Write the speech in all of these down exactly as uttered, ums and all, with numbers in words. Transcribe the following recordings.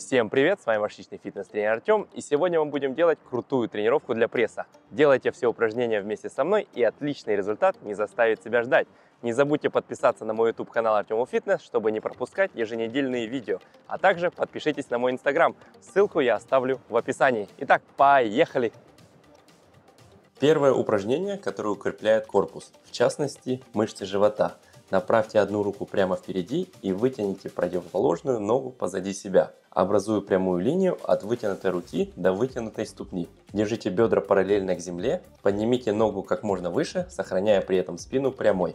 Всем привет, с вами ваш личный фитнес-тренер Артем, и сегодня мы будем делать крутую тренировку для пресса. Делайте все упражнения вместе со мной, и отличный результат не заставит себя ждать. Не забудьте подписаться на мой YouTube канал Артему Фитнес, чтобы не пропускать еженедельные видео, а также подпишитесь на мой Instagram, ссылку я оставлю в описании. Итак, поехали! Первое упражнение, которое укрепляет корпус, в частности мышцы живота. Направьте одну руку прямо впереди и вытяните противоположную ногу позади себя, образуя прямую линию от вытянутой руки до вытянутой ступни. Держите бедра параллельно к земле, поднимите ногу как можно выше, сохраняя при этом спину прямой.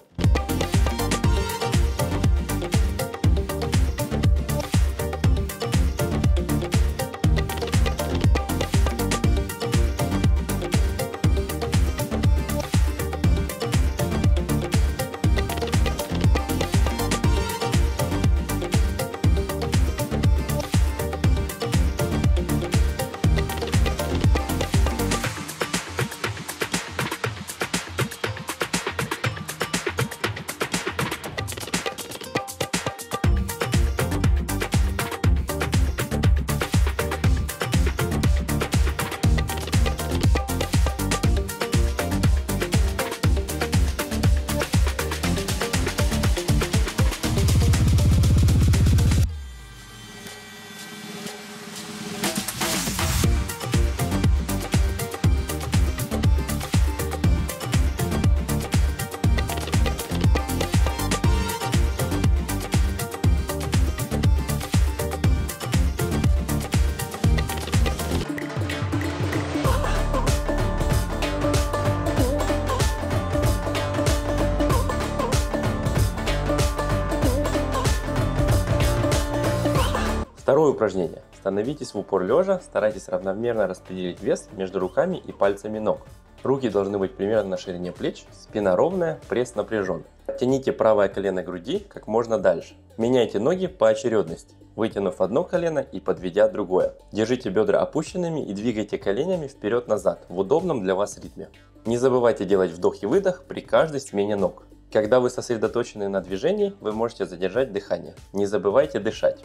Второе упражнение. Становитесь в упор лежа, старайтесь равномерно распределить вес между руками и пальцами ног. Руки должны быть примерно на ширине плеч, спина ровная, пресс напряжен. Оттяните правое колено к груди как можно дальше. Меняйте ноги по очередности, вытянув одно колено и подведя другое. Держите бедра опущенными и двигайте коленями вперед-назад в удобном для вас ритме. Не забывайте делать вдох и выдох при каждой смене ног. Когда вы сосредоточены на движении, вы можете задержать дыхание. Не забывайте дышать.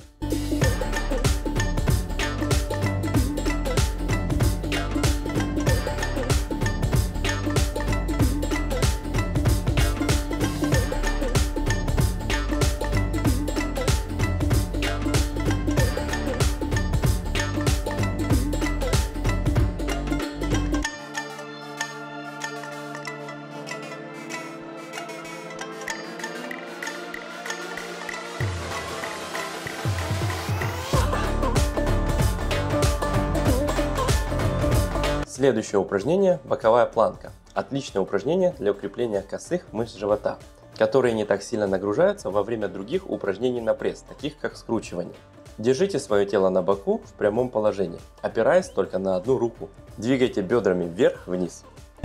Следующее упражнение – боковая планка. Отличное упражнение для укрепления косых мышц живота, которые не так сильно нагружаются во время других упражнений на пресс, таких как скручивание. Держите свое тело на боку в прямом положении, опираясь только на одну руку. Двигайте бедрами вверх-вниз.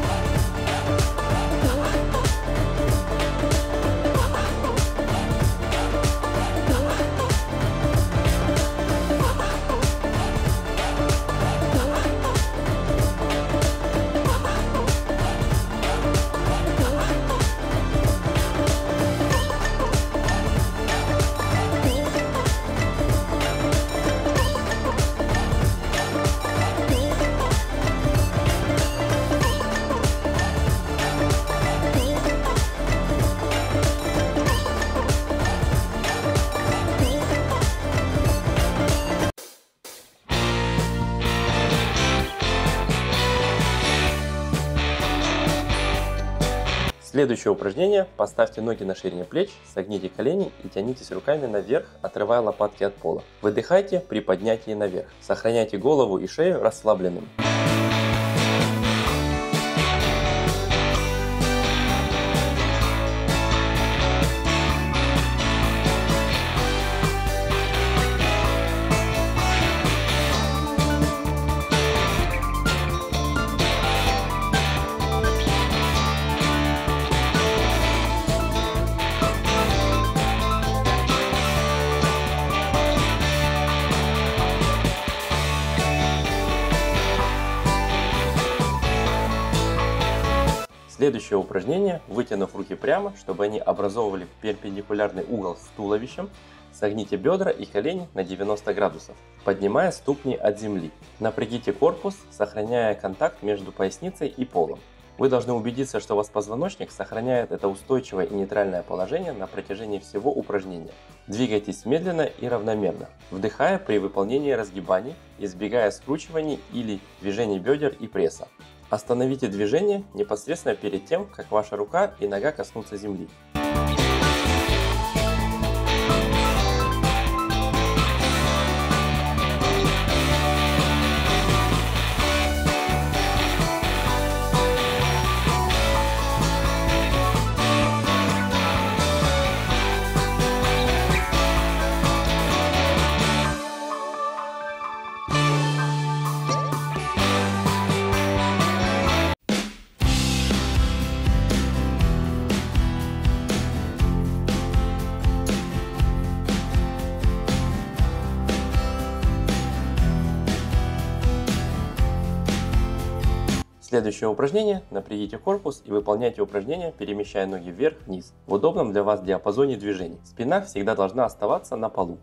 Следующее упражнение. Поставьте ноги на ширине плеч, согните колени и тянитесь руками наверх, отрывая лопатки от пола. Выдыхайте при поднятии наверх. Сохраняйте голову и шею расслабленными. Следующее упражнение. Вытянув руки прямо, чтобы они образовывали перпендикулярный угол с туловищем, Согните бедра и колени на девяносто градусов, поднимая ступни от земли. Напрягите корпус, сохраняя контакт между поясницей и полом. Вы должны убедиться, что ваш позвоночник сохраняет это устойчивое и нейтральное положение на протяжении всего упражнения. Двигайтесь медленно и равномерно, вдыхая при выполнении разгибаний, избегая скручиваний или движений бедер и пресса. Остановите движение непосредственно перед тем, как ваша рука и нога коснутся земли. Следующее упражнение. Напрягите корпус и выполняйте упражнение, перемещая ноги вверх-вниз в удобном для вас диапазоне движений. Спина всегда должна оставаться на полу.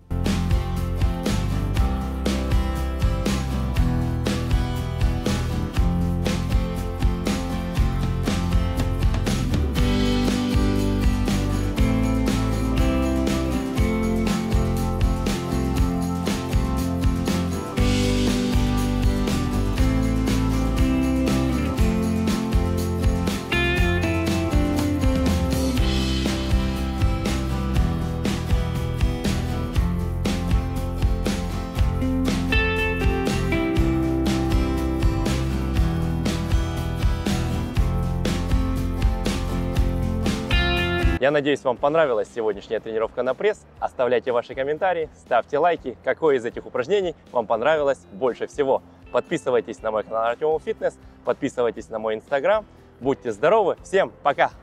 Я надеюсь, вам понравилась сегодняшняя тренировка на пресс. Оставляйте ваши комментарии, ставьте лайки, какое из этих упражнений вам понравилось больше всего. Подписывайтесь на мой канал Артемов Фитнес, подписывайтесь на мой инстаграм. Будьте здоровы, всем пока!